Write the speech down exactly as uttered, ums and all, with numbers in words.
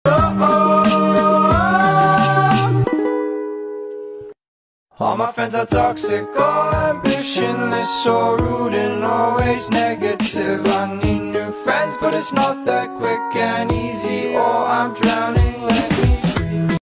All my friends are toxic, all ambitionless, so rude and always negative. I need new friends, but it's not that quick and easy, or I'm drowning like